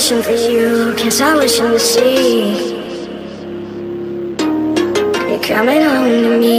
wishing for you, can't stop wishing to see you coming home to me.